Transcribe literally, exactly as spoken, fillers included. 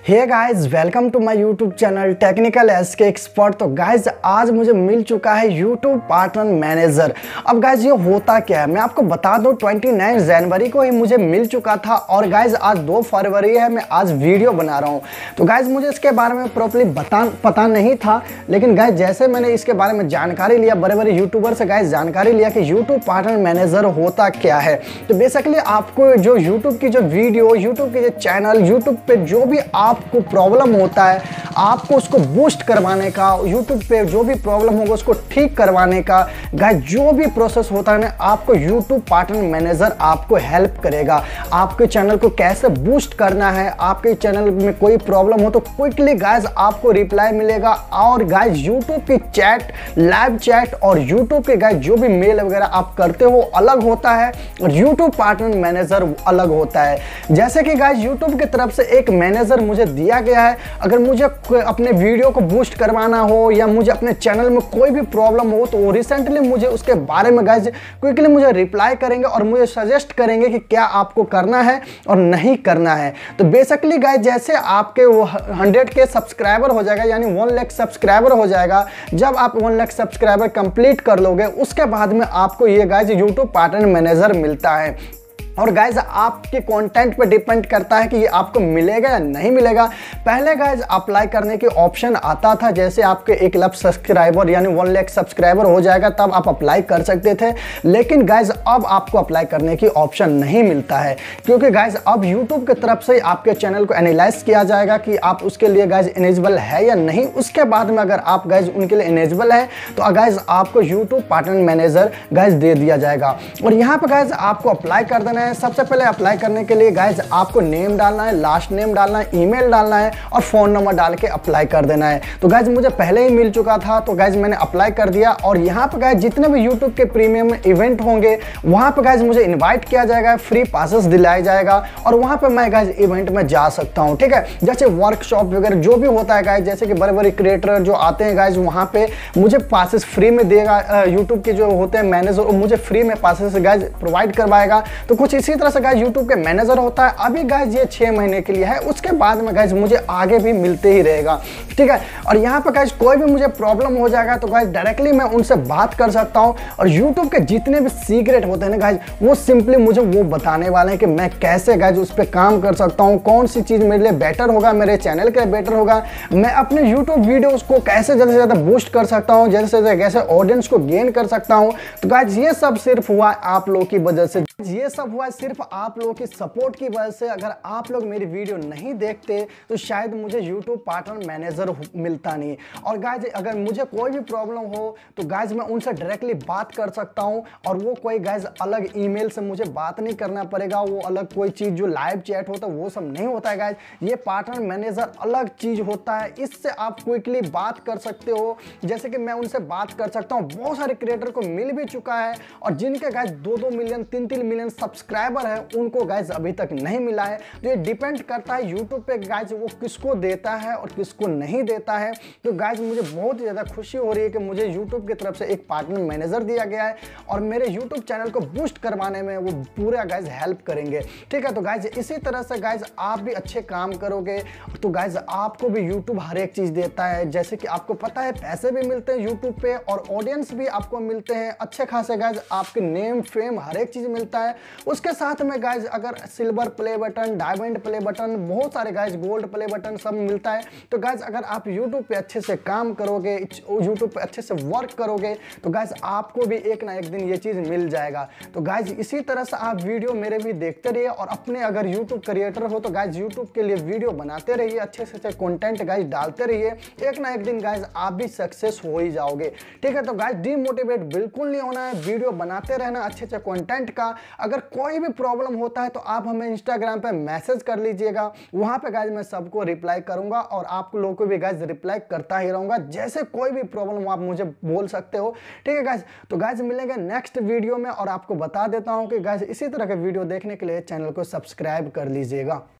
Hey guys, welcome to my YouTube channel technical SK expert. तो guys आज मुझे मिल चुका है यूट्यूब पार्टनर मैनेजर। अब गाइस ये होता क्या है मैं आपको बता दूं, उनतीस जनवरी को ही मुझे मिल चुका था और गाइस आज दो फरवरी है, मैं आज वीडियो बना रहा हूं। तो गाइस मुझे इसके बारे में प्रॉपर्ली बता पता नहीं था, लेकिन गाइस जैसे मैंने इसके बारे में जानकारी लिया, बड़े बड़े यूट्यूबर से गाइस जानकारी लिया कि यूट्यूब पार्टनर मैनेजर होता क्या है। तो बेसिकली आपको जो यूट्यूब की जो वीडियो, यूट्यूब के जो चैनल, यूट्यूब पे जो भी आपको प्रॉब्लम होता है, आपको उसको बूस्ट करवाने का, यूट्यूब पे जो भी प्रॉब्लम होगा उसको ठीक करवाने का गाइस जो भी प्रोसेस होता है ना, आपको यूट्यूब पार्टनर मैनेजर आपको हेल्प करेगा। आपके चैनल को कैसे बूस्ट करना है, आपके चैनल में कोई प्रॉब्लम हो तो क्विकली गाइस आपको रिप्लाई मिलेगा। और गाइस यूट्यूब की चैट, लाइव चैट और यूट्यूब के गाइस जो भी मेल वगैरह आप करते हो अलग होता है और यूट्यूब पार्टनर मैनेजर अलग होता है। जैसे कि गाइस यूट्यूब की तरफ से एक मैनेजर मुझे दिया गया है, अगर मुझे अपने वीडियो को बूस्ट करवाना हो या मुझे अपने चैनल में कोई भी प्रॉब्लम हो तो वो रिसेंटली मुझे उसके बारे में गाइस क्विकली मुझे रिप्लाई करेंगे और मुझे सजेस्ट करेंगे कि क्या आपको करना है और नहीं करना है। तो बेसिकली गाइस जैसे आपके वो हंड्रेड के सब्सक्राइबर हो जाएगा, यानी वन लाख सब्सक्राइबर हो जाएगा, जब आप वन लाख सब्सक्राइबर कंप्लीट कर लोगे उसके बाद में आपको ये गाइस यूट्यूब पार्टनर मैनेजर मिलता है। और गाइज आपके कंटेंट पे डिपेंड करता है कि ये आपको मिलेगा या नहीं मिलेगा। पहले गाइज अप्लाई करने की ऑप्शन आता था, जैसे आपके एक लाख सब्सक्राइबर यानी वन लाख सब्सक्राइबर हो जाएगा तब आप अप्लाई कर सकते थे। लेकिन गाइज अब आपको अप्लाई करने की ऑप्शन नहीं मिलता है, क्योंकि गाइज अब यूट्यूब की तरफ से आपके चैनल को एनालाइज किया जाएगा कि आप उसके लिए गाइज एलिजिबल है या नहीं। उसके बाद में अगर आप गाइज उनके लिए एलिजिबल है तो गाइज आपको यूट्यूब पार्टनर मैनेजर गाइज दे दिया जाएगा। और यहाँ पर गाइज आपको अप्लाई कर देना है। सबसे पहले अप्लाई करने के लिए गाइज आपको नेम डालना है, लास्ट नेम डालना है, ईमेल डालना है और फोन नंबर डाल के अप्लाई कर देना है। तो गाइज मुझे पहले ही मिल चुका था तो गाइज मैंने अप्लाई कर दिया। और यहाँ पे गाइज जितने भी यूट्यूब के प्रीमियम इवेंट होंगे वहाँ पे गाइज मुझे इन्वाइट किया जाएगा, फ्री पासेस दिलाया जाएगा और वहाँ पे मैं गाइज इवेंट में जा सकता हूँ। ठीक है, जैसे वर्कशॉप वगैरह जो भी होता है गाइज, जैसे कि बड़े बड़े क्रिएटर जो आते हैं गाइज वहाँ पे मुझे पासेस फ्री में देगा। यूट्यूब के जो होते हैं मैनेजर मुझे फ्री में पासेस गाइज प्रोवाइड करवाएगा। तो कुछ इसी तरह से गाइज यूट्यूब के मैनेजर होता है। अभी गाइज ये छह महीने के लिए है, उसके बाद में गाइज मुझे आगे भी मिलते ही रहेगा। ठीक है, और यहाँ पे गाइज कोई भी मुझे प्रॉब्लम हो जाएगा तो गाइज डायरेक्टली मैं उनसे बात कर सकता हूँ। और यूट्यूब के जितने भी सीक्रेट होते हैं ना गाइज, वो सिंपली मुझे वो बताने वाले हैं कि मैं कैसे गाइज उस पर काम कर सकता हूँ, कौन सी चीज़ मेरे लिए बेटर होगा, मेरे चैनल के लिए बेटर होगा, मैं अपने यूट्यूब वीडियोज़ को कैसे ज़्यादा से ज़्यादा बूस्ट कर सकता हूँ, जैसे से कैसे ऑडियंस को गेन कर सकता हूँ। तो गाइज ये सब सिर्फ हुआ आप लोगों की वजह से, ये सब हुआ सिर्फ आप लोगों की सपोर्ट की वजह से। अगर आप लोग मेरी वीडियो नहीं देखते तो शायद मुझे यूट्यूब पार्टनर मैनेजर मिलता नहीं। और गाइज अगर मुझे कोई भी प्रॉब्लम हो तो गाइज मैं उनसे डायरेक्टली बात कर सकता हूं और वो कोई गाइज अलग ईमेल से मुझे बात नहीं करना पड़ेगा, वो अलग कोई चीज़ जो लाइव चैट होता है वो सब नहीं होता है गाइज। ये पार्टनर मैनेजर अलग चीज़ होता है, इससे आप क्विकली बात कर सकते हो। जैसे कि मैं उनसे बात कर सकता हूँ, बहुत सारे क्रिएटर को मिल भी चुका है और जिनके गाइज दो दो मिलियन तीन तीन मिलियन सब्सक्राइबर है उनको गाइज अभी तक नहीं मिला है। तो ये डिपेंड करता है यूट्यूब पे गाइज वो किसको देता है और किसको नहीं देता है। तो गाइज मुझे बहुत ही ज़्यादा खुशी हो रही है कि मुझे यूट्यूब की तरफ से एक पार्टनर मैनेजर दिया गया है और मेरे यूट्यूब चैनल को बूस्ट करवाने में वो पूरा गाइज हेल्प करेंगे। ठीक है, तो गाइज इसी तरह से गाइज आप भी अच्छे काम करोगे तो गाइज आपको भी यूट्यूब हर एक चीज़ देता है। जैसे कि आपको पता है पैसे भी मिलते हैं यूट्यूब पे और ऑडियंस भी आपको मिलते हैं अच्छे खासे गाइज, आपके नेम फेम हर एक चीज़ मिलता है। उसके साथ में गाइज अगर silver play button, diamond play button, बहुत सारे गाइज गोल्ड प्ले बटन सब मिलता है। तो गाइज अगर आप यूट्यूब पे अच्छे से काम करोगे, यूट्यूब पे अच्छे से वर्क करोगे तो गाइज आपको भी एक ना एक दिन ये चीज़ मिल जाएगा। तो गाइज इसी तरह से आप वीडियो मेरे भी देखते रहिए और अपने अगर यूट्यूब क्रिएटर हो तो गाइज यूट्यूब के लिए वीडियो बनाते रहिए, अच्छे से अच्छे कंटेंट गाइज डालते रहिए, एक ना एक दिन गाइज आप भी सक्सेस हो ही जाओगे। ठीक है, तो गाइज डीमोटिवेट बिल्कुल नहीं होना है, वीडियो बनाते रहना अच्छे अच्छे कंटेंट का। अगर कोई भी प्रॉब्लम होता है तो आप हमें इंस्टाग्राम पे मैसेज कर लीजिएगा, वहाँ पे गाइज मैं सबको रिप्लाई करूँगा और आप लोगों को भी गाइज रिप्लाई करता ही रहूँगा। जैसे कोई भी प्रॉब्लम आप मुझे बोल सकते हो। ठीक है गाइज, तो गाइज मिलेंगे नेक्स्ट वीडियो में और आपको बता देता हूँ कि गाइज इसी तरह के वीडियो देखने के लिए चैनल को सब्सक्राइब कर लीजिएगा।